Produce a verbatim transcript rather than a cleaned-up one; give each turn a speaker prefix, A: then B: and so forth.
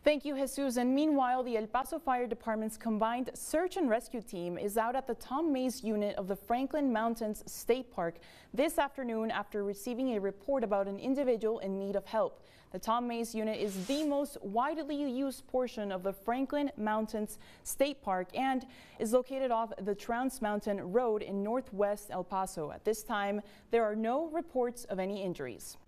A: Thank you, Jesus. And meanwhile, the El Paso Fire Department's combined search and rescue team is out at the Tom Mays unit of the Franklin Mountains State Park this afternoon after receiving a report about an individual in need of help. The Tom Mays unit is the most widely used portion of the Franklin Mountains State Park and is located off the Trans Mountain Road in northwest El Paso. At this time, there are no reports of any injuries.